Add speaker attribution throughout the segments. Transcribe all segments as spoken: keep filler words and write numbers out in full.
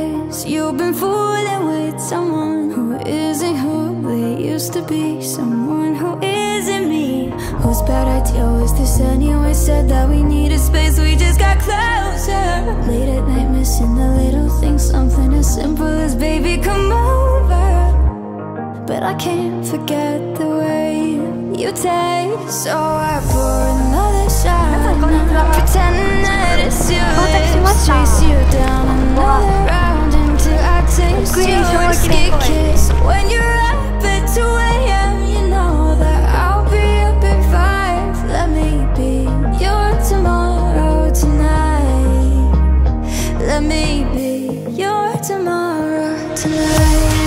Speaker 1: guess you've been fooling with someone who isn't who they used to be, someone who isn't me. Whose bad idea was this anyway? Said that we needed space, we just got closer. Late at night missing the little things, something as simple as baby come over. But I can't forget the way you taste, so I pour another shot and I pretend that it's your lips. Chase you down another round until I taste your whiskey kiss. When you're up at two A M, you know that I'll be up at five. Let me be your tomorrow tonight. Let me be your tomorrow tonight.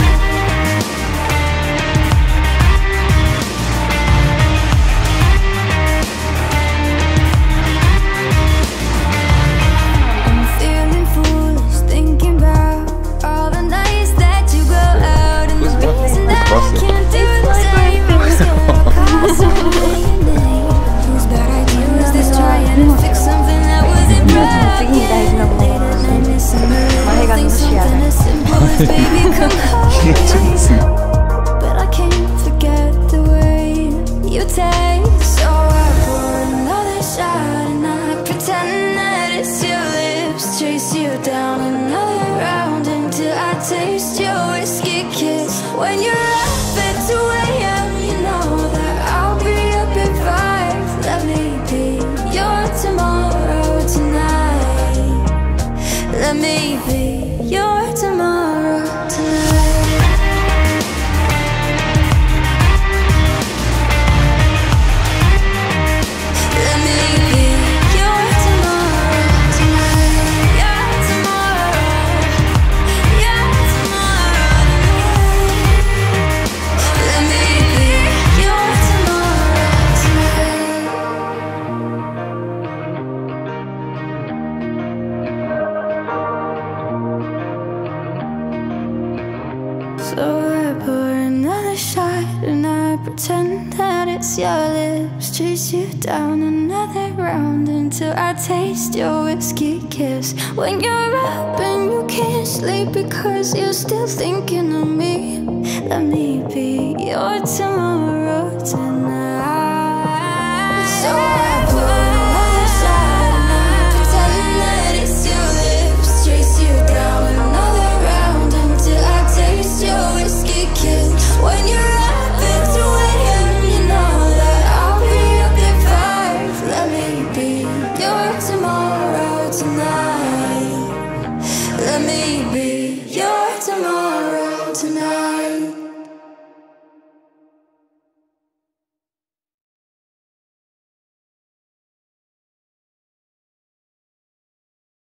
Speaker 1: Baby, come home. But I can't forget the way you taste, so I pour another shot and I pretend that it's your lips. Chase you down another round until I taste your whiskey kiss. When you're up at two A M, you know that I'll be up at five. Let me be your tomorrow tonight. Let me be your tomorrow tonight. Let me be your tomorrow tonight. Your tomorrow, your tomorrow tonight. Let me be your tomorrow tonight. So I pour another shot and I pretend that it's your lips. Chase you down another round until I taste your whiskey kiss. When you're up and you can't sleep because you're still thinking of me, let me be your tomorrow tonight.